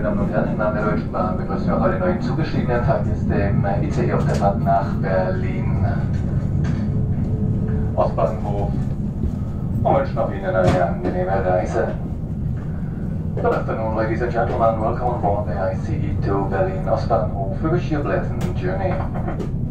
Damen und Herren, im Namen der Deutschen Bahn begrüßen wir auch alle neuen zugestiegenen Fahrgäste im ICE auf der Fahrt nach Berlin. Ostbahnhof und wünschen auch Ihnen eine angenehme Reise. Good afternoon, ladies and gentlemen. Welcome on board the ICE to Berlin Ostbahnhof. We wish you a pleasant journey.